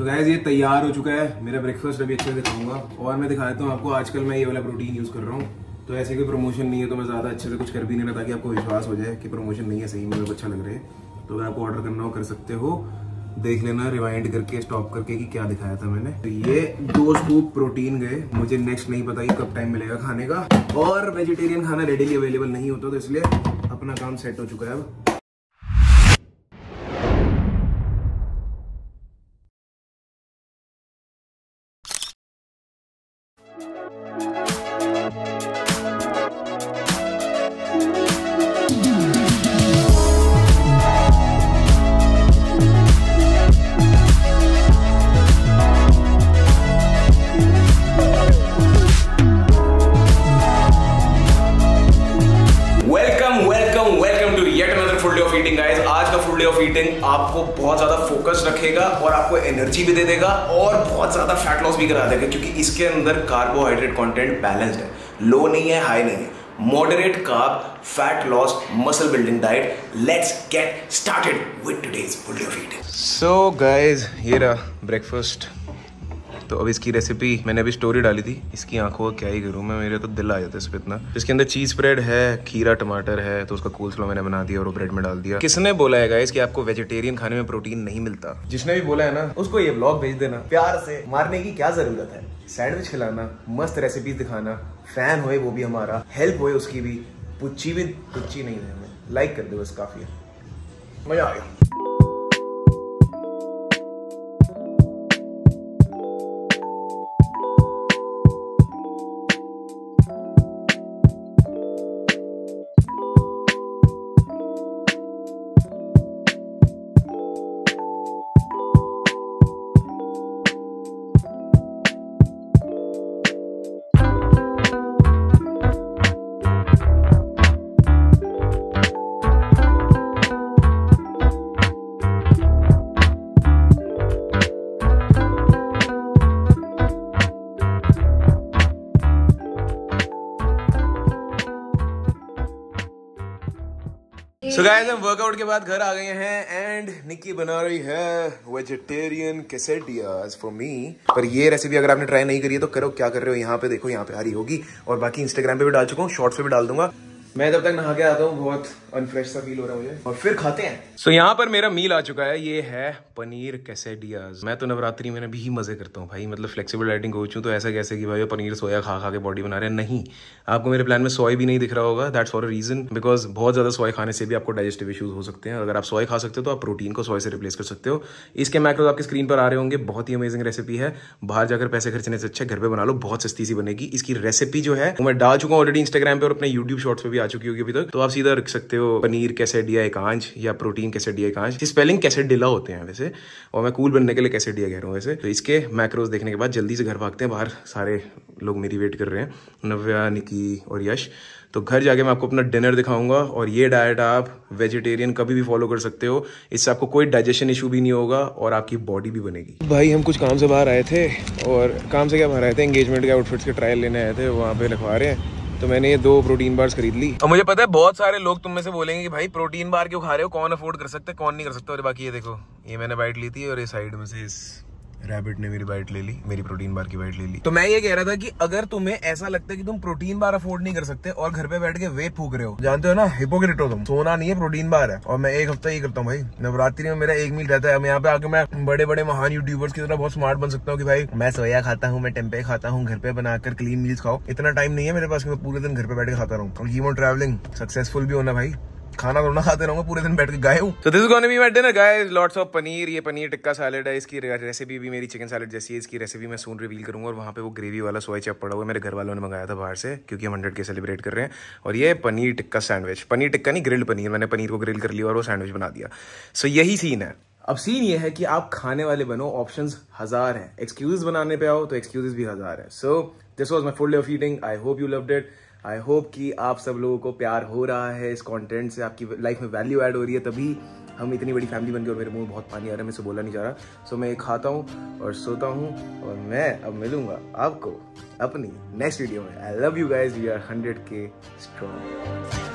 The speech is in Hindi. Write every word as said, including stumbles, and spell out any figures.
तो गाइस ये तैयार हो चुका है मेरा ब्रेकफास्ट, अभी अच्छे से दिखाऊंगा और मैं दिखाता हूँ आपको। आजकल मैं ये वाला प्रोटीन यूज कर रहा हूँ, तो ऐसे कोई प्रमोशन नहीं है तो मैं ज्यादा अच्छे से कुछ कर भी नहीं रहा, ताकि आपको विश्वास हो जाए कि प्रमोशन नहीं है, सही में अच्छा लग रहा है। तो अगर आपको ऑर्डर करना हो कर सकते हो, देख लेना रिवाइंड करके स्टॉप करके कि क्या दिखाया था मैंने। तो ये दो स्कूप प्रोटीन गए, मुझे नेक्स्ट नहीं पता कि कब टाइम मिलेगा खाने का, और वेजिटेरियन खाना रेडीली अवेलेबल नहीं होता, तो इसलिए अपना काम सेट हो चुका है अब। ईटिंग आपको बहुत ज्यादा फोकस रखेगा और आपको एनर्जी भी दे देगा और बहुत ज्यादा फैट लॉस भी करा देगा, क्योंकि इसके अंदर कार्बोहाइड्रेट कंटेंट बैलेंस्ड है, लो नहीं है, हाई नहीं है, moderate carb, fat loss, muscle building diet. Let's get started with today's full day of eating. So guys, ये रहा ब्रेकफास्ट। तो अब इसकी रेसिपी मैंने अभी स्टोरी डाली थी, इसकी आंखों का क्या ही करूँ मैं, मेरे तो दिल आ जाता है इस पे इतना। इसके अंदर चीज स्प्रेड है, खीरा टमाटर है, तो उसका कोल्स्लॉ मैंने बना दिया और वो ब्रेड में डाल दिया। किसने बोला है गाइस कि आपको वेजिटेरियन खाने में प्रोटीन नहीं मिलता? जिसने भी बोला है ना, उसको ये ब्लॉग भेज देना, प्यार से मारने की क्या जरूरत है। सैंडविच खिलाना, मस्त रेसिपीज दिखाना, फैन होए वो भी हमारा, हेल्प होए उसकी भी, पुच्ची भी पुच्ची नहीं है हमें, लाइक कर दो बस, काफी है, मजा आ गया। So guys, हम वर्कआउट के बाद घर आ गए हैं एंड निक्की बना रही है वेजिटेरियन quesadillas फॉर मी। पर ये रेसिपी अगर आपने ट्राई नहीं करी है तो करो, क्या कर रहे हो, यहाँ पे देखो, यहाँ पे आ रही होगी, और बाकी इंस्टाग्राम पे भी डाल चुका हूँ, शॉर्ट्स पे भी डाल दूंगा। मैं तब तक नहा के आता हूँ, बहुत अनफ्रेश सा फील हो रहा है मुझे, और फिर खाते हैं। सो so, यहाँ पर मेरा मील आ चुका है, ये है पनीर quesadillas। मैं तो नवरात्रि में भी ही मजे करता हूँ भाई, मतलब फ्लेक्सिबल डाइटिंग कोच हूँ, तो ऐसा कैसे कि भाई पनीर सोया खा खा के बॉडी बना रहे हैं, नहीं। आपको मेरे प्लान में सोया भी नहीं दिख रहा होगा, that's for a reason, because बहुत ज्यादा सोया खाने से भी आपको डाइजेस्टिव इश्यूज हो सकते हैं। अगर आप सोया खा सकते हो तो आप प्रोटीन को सोया से रिप्लेस कर सकते हो। इसके मैक्रोज आपके स्क्रीन पर आ रहे होंगे, बहुत ही अमेजिंग रेसिपी है, बाहर जाकर पैसे खर्चने से अच्छा घर पे बना लो, बहुत सस्ती सी बनेगी। इसकी रेसिपी जो है वो मैं डाल चुका हूँ ऑलरेडी इंस्टाग्राम पे, और अपने यूट्यूब शॉर्ट्स पे भी आ चुकी होगी अभी तक, तो आप सीधा रख सकते हो पनीर quesadilla एकांश या प्रोटीन quesadilla एकांश। स्पेलिंग quesadilla होते हैं वैसे, और मैं कूल बनने के लिए quesadilla कह रहा हूँ वैसे। तो इसके मैक्रोज देखने के बाद जल्दी से घर भागते हैं, बाहर सारे लोग मेरी वेट कर रहे हैं, नव्या, निकी और यश। तो घर जाके मैं आपको अपना डिनर दिखाऊंगा, और ये डाइट आप वेजिटेरियन कभी भी फॉलो कर सकते हो, इससे आपको कोई डाइजेशन इशू भी नहीं होगा और आपकी बॉडी भी बनेगी। भाई हम कुछ काम से बाहर आए थे, और काम से क्या बाहर आए थे, एंगेजमेंट के आउटफिट्स के ट्रायल लेने आए थे, वहाँ पे लिखवा रहे हैं, तो मैंने ये दो प्रोटीन बार्स खरीद ली। और मुझे पता है बहुत सारे लोग तुम में से बोलेंगे कि भाई प्रोटीन बार क्यों खा रहे हो, कौन अफोर्ड कर सकते, कौन नहीं कर सकता। और बाकी ये देखो, ये मैंने बाइट ली थी, और ये साइड में से इस रैबिट ने मेरी बाइट ले ली, मेरी प्रोटीन बार की बाइट ले ली। तो मैं ये कह रहा था कि अगर तुम्हें ऐसा लगता है कि तुम प्रोटीन बार अफोर्ड नहीं कर सकते और घर पे बैठ के वेट फूक रहे हो, जानते हो ना, हिपोक्रेट हो तुम। सोना नहीं है, प्रोटीन बार है। और मैं एक हफ्ता ही करता हूँ भाई, नवरात्रि में मेरा एक मील रहता है। यहाँ पे आके मैं बड़े बड़े महान यूट्यूबर्स की तरह बहुत स्मार्ट बन सकता हूँ कि भाई मैं सोया खाता हूँ, मैं टेम्पे खाता हूँ, घर पे बनाकर क्लीन मील्स खाओ। इतना टाइम नहीं है मेरे पास कि मैं पूरे दिन घर पे बैठ के खाता रहूँ। और कीप ऑन ट्रैवलिंग, सक्सेसफुल भी होना भाई, खाना तो ना खाते रहूंगा पूरे दिन बैठ के गाय हूँ। तो this is gonna be my dinner guys, lots of paneer. ये पनीर टिक्का सैलेड है, इसकी रेसिपी भी मेरी चिकन सैलेड जैसी है, इसकी रेसिपी मैं सून रिवील करूंगा। और वहाँ पे वो ग्रेवी वाला सोया चप पड़ा हुआ है, मेरे घर वालों ने मंगाया था बाहर से, क्योंकि हम हंड्रेड के सेलिब्रेट कर रहे हैं। और ये पनीर टिक्का सैंडविच, पनीर टिक्का नहीं, ग्रिल्ड पनीर, मैंने पनीर को ग्रिल कर लिया और वो सैंडविच बना दिया। सो यही सीन है। अब सीन ये है कि आप खाने वाले बनो, ऑप्शंस हजार हैं, एक्सक्यूज बनाने पे आओ तो एक्सक्यूजेस भी हजार है। So this was my full day of eating, I hope you loved it. I hope कि आप सब लोगों को प्यार हो रहा है इस कंटेंट से, आपकी लाइफ में वैल्यू ऐड हो रही है, तभी हम इतनी बड़ी फैमिली बन गए। और मेरे मुंह में बहुत पानी आ रहा है, मैं इसे बोला नहीं जा रहा। सो मैं ये खाता हूँ और सोता हूँ, और मैं अब मिलूंगा आपको अपनी नेक्स्ट वीडियो में। I love you guys, we are hundred K strong.